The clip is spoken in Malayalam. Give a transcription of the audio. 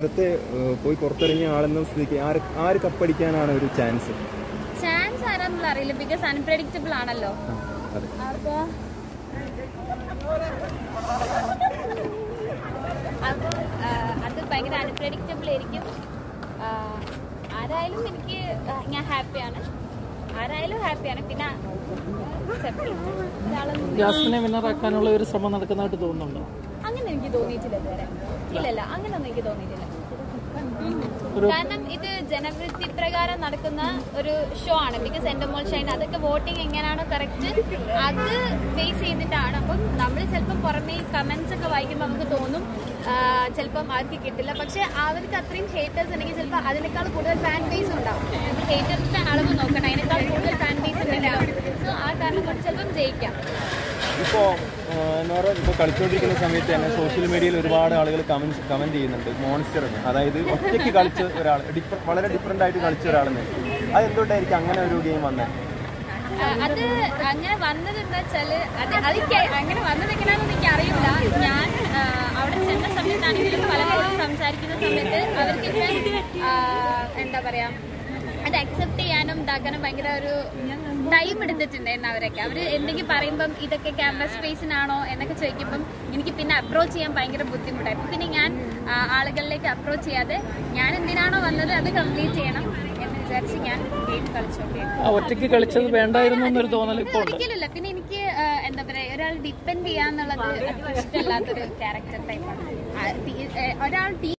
അടുത്ത് പോയി പുറത്തിറങ്ങിയ ആളെന്ന സ്ഥിതിക്ക് ആര് കപ്പടിക്കാനാണ് ഒരു ചാൻസ്? ചാൻസ് ആരാന്നുള്ള അറിയില്ല, ബിക്കോസ് അൺപ്രെഡിക്റ്റബിൾ ആണല്ലോ. അപ്പോ അത് ഭയങ്കര അൺപ്രെഡിക്റ്റബിൾ ആയിരിക്കും. ആരായാലും ഞാൻ ഹാപ്പിയാണ്, ആരായാലും ഹാപ്പിയാണ്. പിന്നെ ജാസ്മിനെ വിന്നറാക്കാനുള്ള ഒരു ശ്രമം നടക്കുന്നതായിട്ട് തോന്നുന്നുണ്ടോ? അങ്ങനെ എനിക്ക് തോന്നിയിട്ടില്ല ഇതുവരെ. ഇല്ലല്ല, അങ്ങനെയൊന്നും എനിക്ക് തോന്നിയിട്ടില്ല. കാരണം ഇത് ജനവൃത്തി പ്രകാരം നടക്കുന്ന ഒരു ഷോ ആണ്. ബിക്കോസ് എൻഡമോൾ ഷൈൻ അതൊക്കെ വോട്ടിംഗ് എങ്ങനെയാണോ കറക്റ്റ് അത് ബേസ് ചെയ്തിട്ടാണ്. അപ്പം നമ്മൾ ചിലപ്പം പുറമേ കമന്റ്സ് ഒക്കെ വായിക്കുമ്പോൾ നമുക്ക് തോന്നും ചിലപ്പം അവർക്ക് കിട്ടില്ല. പക്ഷെ അവർക്ക് അത്രയും ഹേറ്റേഴ്സ് ഉണ്ടെങ്കിൽ ചിലപ്പോൾ അതിനേക്കാൾ കൂടുതൽ ഫാൻ ബേസ് ഉണ്ടാവും. ഹേറ്റേഴ്സിന്റെ അളവ് നോക്കണം, അതിനേക്കാൾ കൂടുതൽ ഫാൻ ബേസ് ഉണ്ടെങ്കിൽ സോ ആ കാരണം കൊണ്ട് ചിലപ്പം ജയിക്കാം. ഇപ്പോൾ കളിച്ചുകൊണ്ടിരിക്കുന്ന സമയത്ത് തന്നെ സോഷ്യൽ മീഡിയയിൽ ഒരുപാട് ആളുകൾ കമന്റ് ചെയ്യുന്നുണ്ട് മോൺസ്റ്റർ എന്ന്. അതായത് ഒറ്റയ്ക്ക് കളിച്ച ഒരാൾ, വളരെ ഡിഫറെന്റ് ആയിട്ട് കളിച്ച ഒരാളെന്ന്. അത് എന്തുകൊണ്ടായിരിക്കും അങ്ങനെ ഒരു ഗെയിം വന്നത്? അത് അങ്ങനെ വന്നത് എന്താ വെച്ചാല് അതെനിക്ക് അങ്ങനെ വന്നത് എങ്ങനെയാണെന്ന് എനിക്ക് അറിയില്ല. ഞാൻ അവിടെ ചെന്ന സമയത്താണെങ്കിലും പലരോടും സംസാരിക്കുന്ന സമയത്ത് അവർക്കൊക്കെ എന്താ പറയാ അത് അക്സെപ്റ്റ് ചെയ്യാനും ഇതാക്കാനും ഭയങ്കര ഒരു ടൈം എടുത്തിട്ടുണ്ടായിരുന്നു അവരൊക്കെ. അവർ എന്തെങ്കിലും പറയുമ്പം ഇതൊക്കെ ക്യാമറ സ്പേസിനാണോ എന്നൊക്കെ ചോദിക്കുമ്പം എനിക്ക് പിന്നെ അപ്രോച്ച് ചെയ്യാൻ ഭയങ്കര ബുദ്ധിമുട്ടായിരുന്നു. പിന്നെ ഞാൻ ആളുകളിലേക്ക് അപ്രോച്ച് ചെയ്യാതെ ഞാൻ എന്തിനാണോ വന്നത് അത് കംപ്ലീറ്റ് ചെയ്യണം എന്ന് വിചാരിച്ച് ഞാൻ ഗെയിം കളിച്ചോക്കെ. ഒറ്റയ്ക്ക് കളിച്ചത് വേണ്ടായിരുന്നു എന്നൊരു തോന്നൽ ഒരിക്കലില്ല. പിന്നെ എനിക്ക് എന്താ പറയാ ഒരാൾ ഡിപ്പെൻഡ് ചെയ്യാന്നുള്ളത് ഇഷ്ടമല്ലാത്തൊരു ക്യാരക്ടർ ടൈപ്പാണ്. ഒരാൾ